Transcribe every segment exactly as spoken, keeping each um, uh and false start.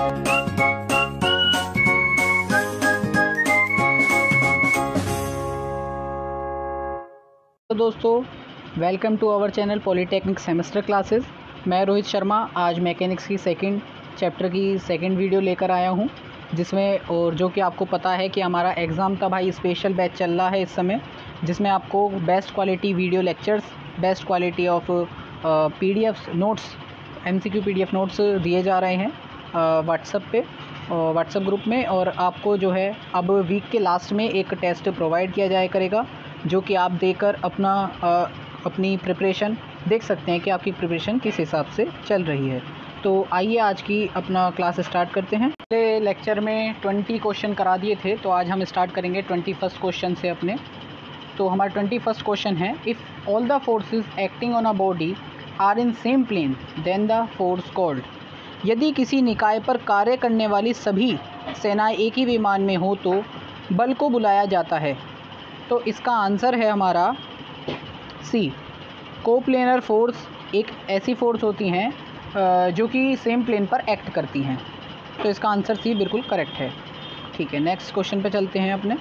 तो दोस्तों, welcome to our channel polytechnic semester classes. मैं रोहित शर्मा आज मैकेनिक्स की सेकंड चैप्टर की सेकंड वीडियो लेकर आया हूं, जिसमें और जो कि आपको पता है कि हमारा एग्ज़ाम का भाई स्पेशल बैच चल रहा है इस समय, जिसमें आपको best quality video lectures, best quality of PDF notes, MCQ PDF notes दिए जा रहे हैं व्हाट्सएप पे व्हाट्सएप ग्रुप में। और आपको जो है अब वीक के लास्ट में एक टेस्ट प्रोवाइड किया जाया करेगा, जो कि आप देकर अपना आ, अपनी प्रिपरेशन देख सकते हैं कि आपकी प्रिपरेशन किस हिसाब से चल रही है। तो आइए आज की अपना क्लास स्टार्ट करते हैं। पहले लेक्चर में ट्वेंटी क्वेश्चन करा दिए थे, तो आज हम स्टार्ट करेंगे ट्वेंटी फर्स्ट क्वेश्चन से अपने। तो हमारा ट्वेंटी फर्स्ट क्वेश्चन है, if all the forces acting on a body are in same plane then the force called. यदि किसी निकाय पर कार्य करने वाली सभी सेनाएं एक ही विमान में हो तो बल को बुलाया जाता है। तो इसका आंसर है हमारा सी, कोप्लेनर फोर्स। एक ऐसी फोर्स होती हैं जो कि सेम प्लेन पर एक्ट करती हैं। तो इसका आंसर सी बिल्कुल करेक्ट है। ठीक है, नेक्स्ट क्वेश्चन पे चलते हैं अपने।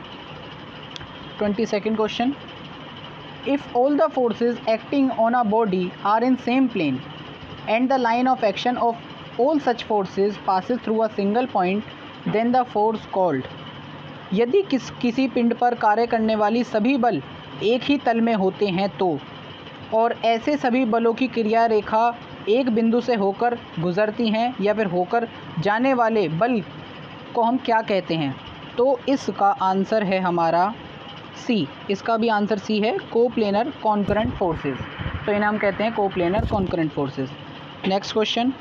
Twenty second question, if all the forces acting on a body are in same plane and the line of action of all such forces passes through a single point then the force called. यदि किस किसी पिंड पर कार्य करने वाली सभी बल एक ही तल में होते हैं तो, और ऐसे सभी बलों की क्रिया रेखा एक बिंदु से होकर गुजरती हैं या फिर होकर जाने वाले बल को हम क्या कहते हैं? तो इसका आंसर है हमारा सी। इसका भी आंसर सी है, कोप्लेनर कॉन्करेंट फोर्सेस। तो इन्हें हम कहते हैं coplanar concurrent forces. Next question,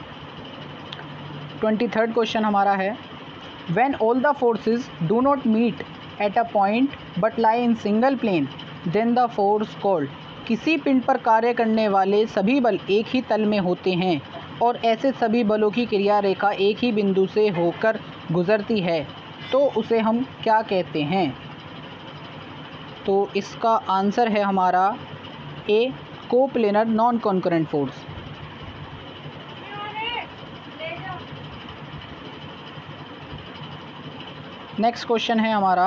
twenty third question हमारा है, when all the forces do not meet at a point but lie in single plane then the force called। किसी पिंड पर कार्य करने वाले सभी बल एक ही तल में होते हैं और ऐसे सभी बलों की क्रिया रेखा एक ही बिंदु से होकर गुजरती है, तो उसे हम क्या कहते हैं? तो इसका आंसर है हमारा A, coplanar non concurrent force. Next question है हमारा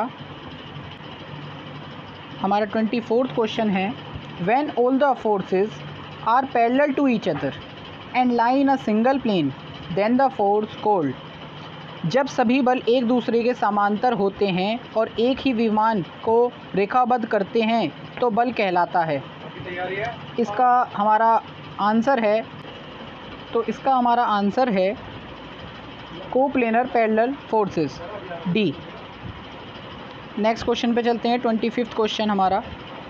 हमारा ट्वेंटी फोर्थ क्वेश्चन है, when all the forces are parallel to each other and lie in a single plane then the force called. जब सभी बल एक दूसरे के समांतर होते हैं और एक ही विमान को रेखाबद्ध करते हैं तो बल कहलाता है। इसका हमारा आंसर है तो इसका हमारा आंसर है coplanar parallel forces, D. Next question पे चलते हैं। ट्वेंटी फिफ्थ क्वेश्चन हमारा,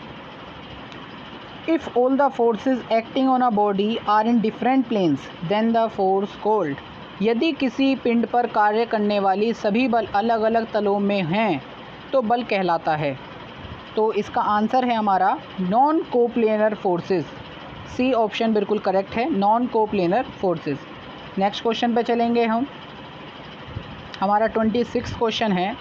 if all the forces acting on a body are in different planes then the force called. यदि किसी पिंड पर कार्य करने वाली सभी बल अलग अलग तलों में हैं तो बल कहलाता है। तो इसका आंसर है हमारा non coplanar forces, C option बिल्कुल करेक्ट है, non coplanar forces. Next question पे चलेंगे हम। हमारा ट्वेंटी सिक्स क्वेश्चन है,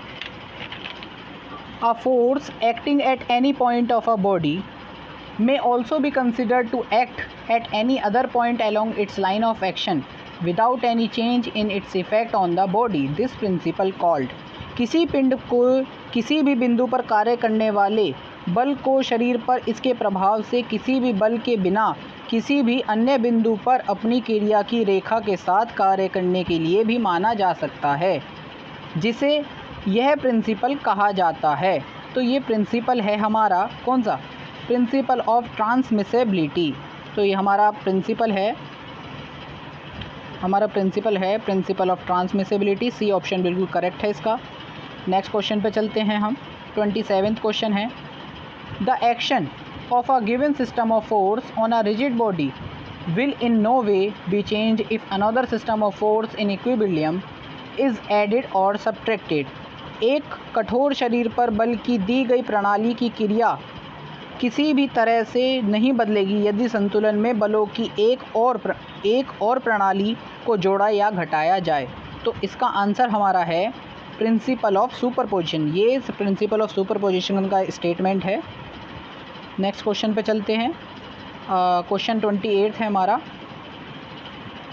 a force acting at any point of a body may also be considered to act at any other point along its line of action without any change in its effect on the body. This principle called। किसी पिंड को किसी भी बिंदु पर कार्य करने वाले बल को शरीर पर इसके प्रभाव से किसी भी बल के बिना किसी भी अन्य बिंदु पर अपनी क्रिया की रेखा के साथ कार्य करने के लिए भी माना जा सकता है, जिसे यह प्रिंसिपल कहा जाता है। तो ये प्रिंसिपल है हमारा कौन सा? Principle of transmissibility. तो ये हमारा प्रिंसिपल है हमारा प्रिंसिपल है principle of transmissibility, C option बिल्कुल करेक्ट है इसका। नेक्स्ट क्वेश्चन पे चलते हैं हम। ट्वेंटी सेवेंथ क्वेश्चन है, the action of a given system of force on a rigid body will in no way be change if another system of force in equilibrium is added or subtracted. एक कठोर शरीर पर बल की दी गई प्रणाली की क्रिया किसी भी तरह से नहीं बदलेगी यदि संतुलन में बलों की एक और प्र, एक और प्रणाली को जोड़ा या घटाया जाए। तो इसका आंसर हमारा है प्रिंसिपल ऑफ सुपरपोजिशन। ये प्रिंसिपल ऑफ सुपरपोजिशन का स्टेटमेंट है। नेक्स्ट क्वेश्चन पे चलते हैं। क्वेश्चन ट्वेंटी एट है हमारा,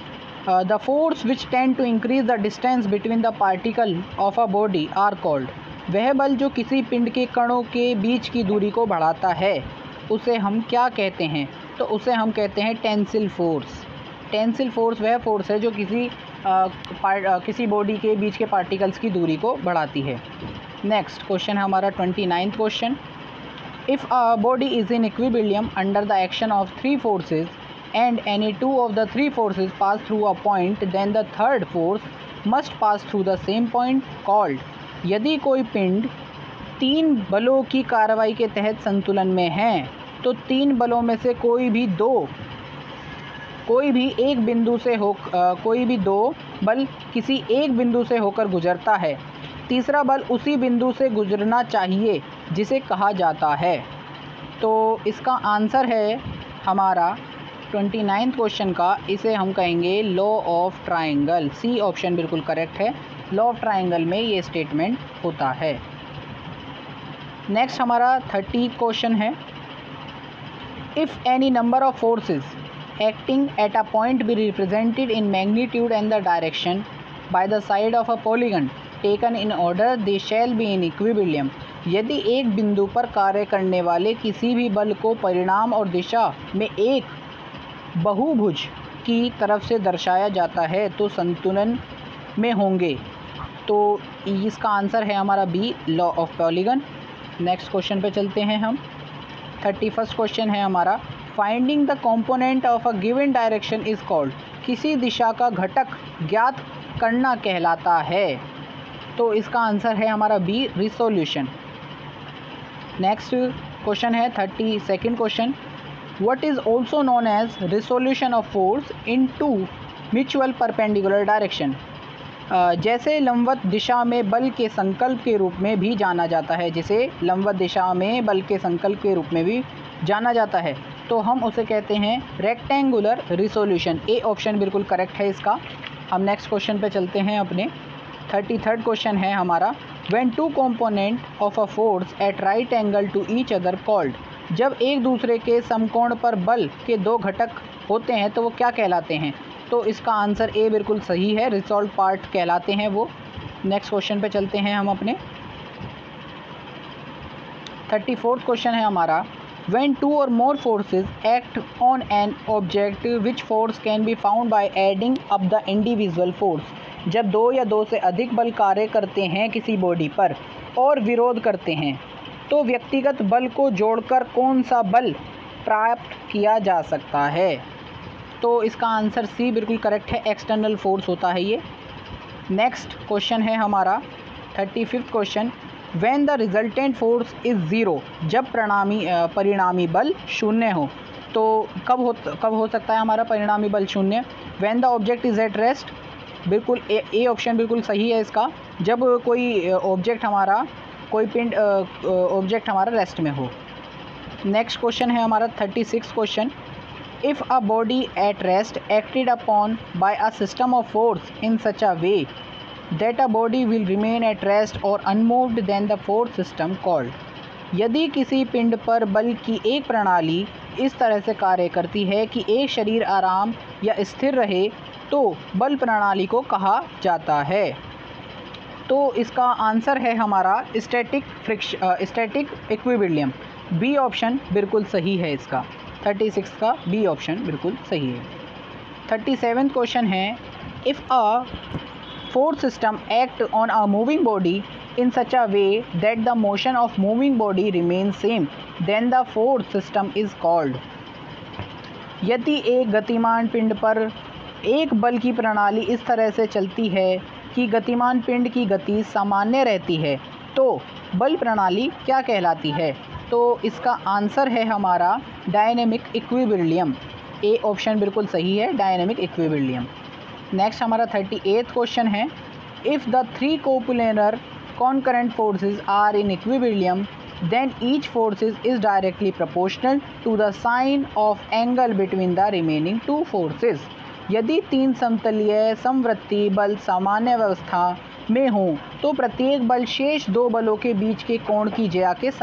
the force which tend to increase the distance between the particle of a body are called. वह बल जो किसी पिंड के कणों के बीच की दूरी को बढ़ाता है उसे हम क्या कहते हैं? तो उसे हम कहते हैं टेंसिल फोर्स। टेंसिल फोर्स वह फोर्स है जो किसी आ, पार, आ, किसी बॉडी के बीच के पार्टिकल्स की दूरी को बढ़ाती है। नेक्स्ट क्वेश्चन है हमारा twenty ninth question. If a body is in equilibrium under the action of three forces and any two of the three forces pass through a point then the third force must pass through the same point called. यदि कोई पिंड तीन बलों की कार्रवाई के तहत संतुलन में है तो तीन बलों में से कोई भी दो कोई भी एक बिंदु से हो आ, कोई भी दो बल किसी एक बिंदु से होकर गुजरता है, तीसरा बल उसी बिंदु से गुजरना चाहिए जिसे कहा जाता है। तो इसका आंसर है हमारा ट्वेंटी नाइन्थ क्वेश्चन का, इसे हम कहेंगे law of triangle. C option बिल्कुल करेक्ट है। लॉ ऑफ ट्रायंगल में ये स्टेटमेंट होता है। नेक्स्ट हमारा थर्टी क्वेश्चन है। If any number of forces acting at a point be represented in magnitude and the direction by the side of a polygon taken in order they shall be in equilibrium। यदि एक बिंदु पर कार्य करने वाले किसी भी बल को परिणाम और दिशा में एक बहुभुज की तरफ से दर्शाया जाता है तो संतुलन में होंगे। तो इसका आंसर है हमारा B, law of polygon. Next question पे चलते हैं हम। थर्टी फर्स्ट क्वेश्चन है हमारा, finding the component of a given direction is called. किसी दिशा का घटक ज्ञात करना कहलाता है। तो इसका आंसर है हमारा बी, रिसोल्यूशन। नेक्स्ट क्वेश्चन है thirty second question. What is also known as resolution of force in two mutual perpendicular direction. जैसे लंबवत दिशा में बल के संकल्प के रूप में भी जाना जाता है, जिसे लंबवत दिशा में बल के संकल्प के रूप में भी जाना जाता है, तो हम उसे कहते हैं रेक्टेंगुलर रिसोल्यूशन। ए ऑप्शन बिल्कुल करेक्ट है इसका। हम नेक्स्ट क्वेश्चन पे चलते हैं अपने। थर्टी थर्ड क्वेश्चन है हमारा, when two component of a force at right angle to each other called. जब एक दूसरे के समकोण पर बल के दो घटक होते हैं तो वो क्या कहलाते हैं? तो इसका आंसर ए बिल्कुल सही है, रिसॉल्व पार्ट कहलाते हैं वो। नेक्स्ट क्वेश्चन पे चलते हैं हम अपने। थर्टी फोर्थ क्वेश्चन है हमारा, when two or more forces act on an object which force can be found by adding up the individual force। जब दो या दो से अधिक बल कार्य करते हैं किसी बॉडी पर और विरोध करते हैं तो व्यक्तिगत बल को जोड़कर कौन सा बल प्राप्त किया जा सकता है? तो इसका आंसर सी बिल्कुल करेक्ट है, एक्सटर्नल फोर्स होता है ये। नेक्स्ट क्वेश्चन है हमारा thirty fifth question, when the resultant force is zero. जब परिणामी परिणामी बल शून्य हो। तो कब हो कब हो सकता है हमारा परिणामी बल शून्य? When the object is at rest. बिल्कुल ए ए ऑप्शन बिल्कुल सही है इसका। जब कोई ऑब्जेक्ट हमारा कोई पिंड ऑब्जेक्ट हमारा रेस्ट में हो। नेक्स्ट क्वेश्चन है हमारा thirty six question, if a body at rest acted upon by a system of force in such a way that a body will remain at rest or unmoved then the fourth system called। यदि किसी पिंड पर बल की एक प्रणाली इस तरह से कार्य करती है कि एक शरीर आराम या स्थिर रहे तो बल प्रणाली को कहा जाता है। तो इसका आंसर है हमारा static friction static equilibrium. B option बिल्कुल सही है इसका। थर्टी सिक्स का बी ऑप्शन बिल्कुल सही है। थर्टी सेवेंथ क्वेश्चन है, if a force system act on a moving body in such a way that the motion of moving body remains same then the force system is called। यदि एक गतिमान पिंड पर एक बल की प्रणाली इस तरह से चलती है कि गतिमान पिंड की गति सामान्य रहती है तो बल प्रणाली क्या कहलाती है? तो इसका आंसर है हमारा डायनेमिक इक्विलिब्रियम। ए ऑप्शन बिल्कुल सही है, डायनेमिक इक्विलिब्रियम। नेक्स्ट हमारा थर्टी एथ क्वेश्चन है, if the three coplanar concurrent forces are in equilibrium then each forces is directly proportional to the sine of angle between the remaining two forces. यदि तीन समतलीय समवर्ती बल सामान्य व्यवस्था में हों तो प्रत्येक बल शेष दो बलों के बीच के कोण की ज्या के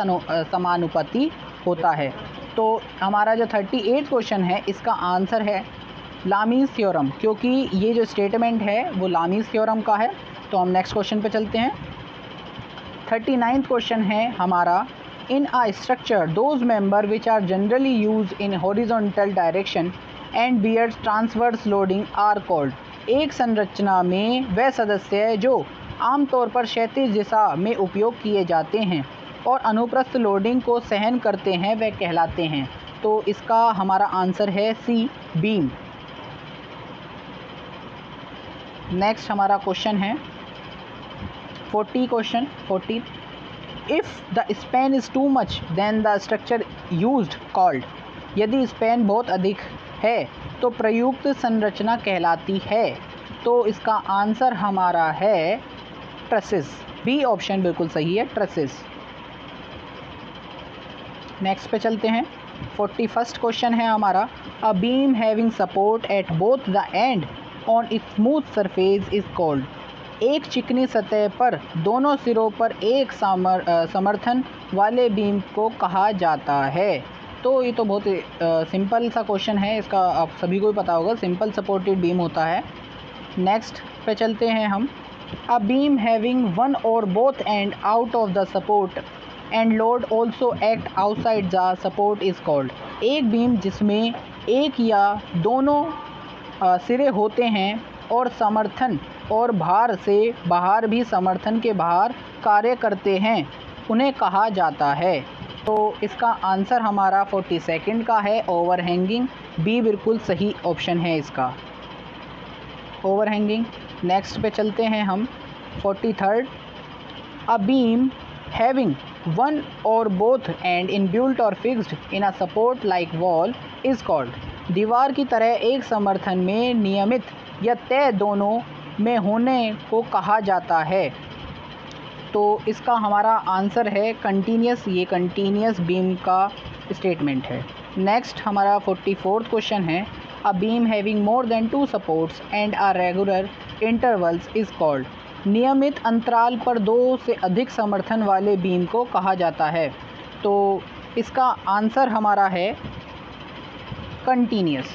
समानुपाती होता है। तो हमारा जो थर्टी एथ क्वेश्चन है इसका आंसर है लामीज़ थ्योरम, क्योंकि ये जो स्टेटमेंट है वो लामीज़ थ्योरम का है। तो हम नेक्स्ट क्वेश्चन पे चलते हैं। थर्टी नाइन्थ क्वेश्चन है हमारा, in a structure those member which are generally use in horizontal direction and bears transverse loading are called. एक संरचना में वह सदस्य जो आमतौर पर क्षैतिज दिशा में उपयोग किए जाते हैं और अनुप्रस्थ लोडिंग को सहन करते हैं वह कहलाते हैं। तो इसका हमारा आंसर है सी, बीम। नेक्स्ट हमारा क्वेश्चन है forty question forty, if the span is too much then the structure used called. यदि स्पैन बहुत अधिक है तो प्रयुक्त संरचना कहलाती है। तो इसका आंसर हमारा है ट्रसेस, बी ऑप्शन बिल्कुल सही है, ट्रसेस। नेक्स्ट पे चलते हैं। फोर्टी फर्स्ट क्वेश्चन है हमारा, a beam having support at both the end on smooth surface is called. एक चिकनी सतह पर दोनों सिरों पर एक समर, समर्थन वाले बीम को कहा जाता है। तो ये तो बहुत सिंपल सा क्वेश्चन है, इसका आप सभी को ही पता होगा, सिंपल सपोर्टेड बीम होता है। नेक्स्ट पे चलते हैं हम, a beam having one or both end out of the support and load also act outside the support is called. एक बीम जिसमें एक या दोनों सिरे होते हैं और समर्थन और भार से बाहर भी समर्थन के बाहर कार्य करते हैं उन्हें कहा जाता है। तो इसका आंसर हमारा फोर्टी सेकेंड का है, ओवरहैंगिंग, बी बिल्कुल सही ऑप्शन है इसका, ओवरहैंगिंग। नेक्स्ट पे चलते हैं हम, forty third, a beam having one or both end inbuilt or fixed in a support like wall is called. दीवार की तरह एक समर्थन में नियमित या तय दोनों में होने को कहा जाता है। तो इसका हमारा आंसर है कंटिन्यूस, ये कंटिन्यूस बीम का स्टेटमेंट है। नेक्स्ट हमारा फोर्टी फोर्थ क्वेश्चन है, a beam having more than two supports and a regular intervals is called. नियमित अंतराल पर दो से अधिक समर्थन वाले बीम को कहा जाता है। तो इसका आंसर हमारा है continuous,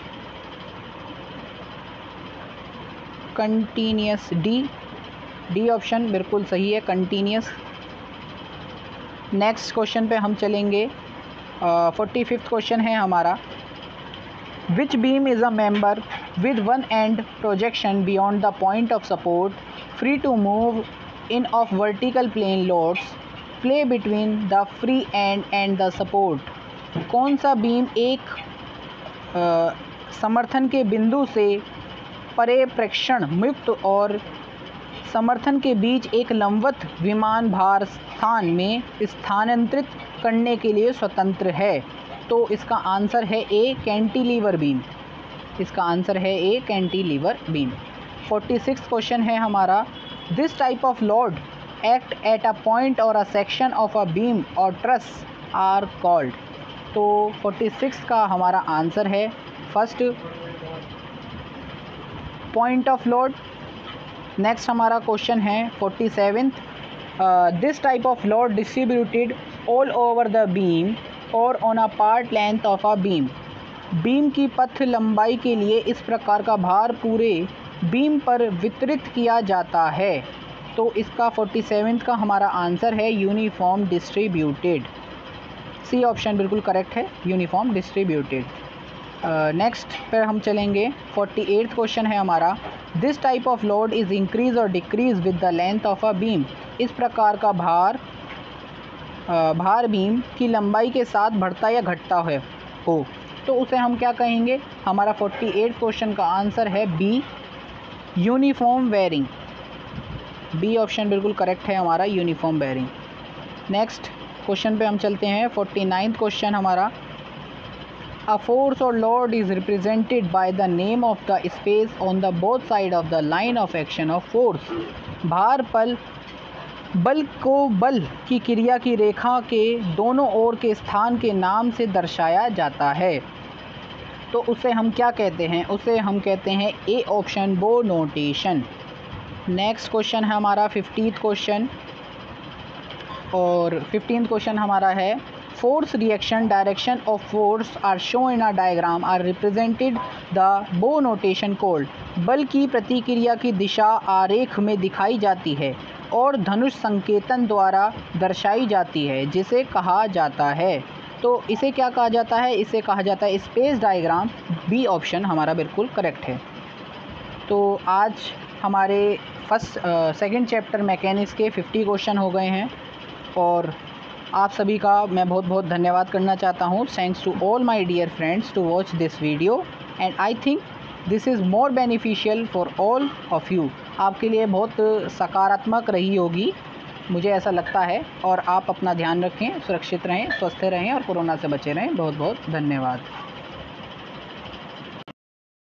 continuous, D D option बिल्कुल सही है, कंटिन्यूस। नेक्स्ट क्वेश्चन पे हम चलेंगे। फोर्टी फिफ्थ क्वेश्चन है हमारा, which beam is a member with one end projection beyond the point of support free to move in of vertical plane loads play between the free end and the support. कौन सा beam एक आ, समर्थन के बिंदु से परे प्रेक्षण मुक्त और समर्थन के बीच एक लंबवत विमान भार स्थान में स्थानांतरित करने के लिए स्वतंत्र है। तो इसका आंसर है ए, कैंटिलीवर बीम। इसका आंसर है A, cantilever beam. Forty six question है हमारा, this type of load act at a point or a section of a beam or truss are called. तो फोर्टी सिक्स का हमारा answer है first, point of load. Next हमारा question है forty seventh, this type of load distributed all over the beam or on a part length of a beam. Beam की पथ लंबाई के लिए इस प्रकार का भार पूरे बीम पर वितरित किया जाता है। तो इसका फोर्टी सेवेंथ का हमारा आंसर है यूनिफॉर्म डिस्ट्रीब्यूटेड, सी ऑप्शन बिल्कुल करेक्ट है, यूनिफॉर्म डिस्ट्रीब्यूटेड। नेक्स्ट पर हम चलेंगे। फोर्टी एट्थ क्वेश्चन है हमारा, this type of load is increase or decrease with the length of a beam. इस प्रकार का भार uh, भार बीम की लंबाई के साथ बढ़ता या घटता है हो तो उसे हम क्या कहेंगे। हमारा फोर्टी एट्थ क्वेश्चन का आंसर है B, uniform varying, B option बिल्कुल करेक्ट है हमारा, यूनिफॉर्म वेयरिंग। नेक्स्ट क्वेश्चन पे हम चलते हैं। फोर्टी नाइन्थ क्वेश्चन हमारा, a force or load is represented by the name of the space on the both side of the line of action of force. भार पल बल को बल की क्रिया की रेखा के दोनों ओर के स्थान के नाम से दर्शाया जाता है। तो उसे हम क्या कहते हैं, उसे हम कहते हैं A option, bow notation. Next question है हमारा फिफ्टीथ क्वेश्चन, और फिफ्टीन क्वेश्चन हमारा है, force reaction direction of force are shown in a diagram are represented the bow notation called. बल की प्रतिक्रिया की दिशा आरेख में दिखाई जाती है और धनुष संकेतन द्वारा दर्शाई जाती है, जिसे कहा जाता है। तो इसे क्या कहा जाता है? इसे कहा जाता है स्पेस डायग्राम। बी ऑप्शन हमारा बिल्कुल करेक्ट है। तो आज हमारे फर्स्ट सेकंड चैप्टर मैकेनिक्स के फिफ्टी क्वेश्चन हो गए हैं और आप सभी का मैं बहुत बहुत धन्यवाद करना चाहता हूँ। Thanks to all my dear friends to watch this video and I think this is more beneficial for all of you. आपके लिए बहुत सकारात्मक रही होगी, मुझे ऐसा लगता है। और आप अपना ध्यान रखें, सुरक्षित रहें, स्वस्थ रहें और कोरोना से बचे रहें। बहुत बहुत धन्यवाद।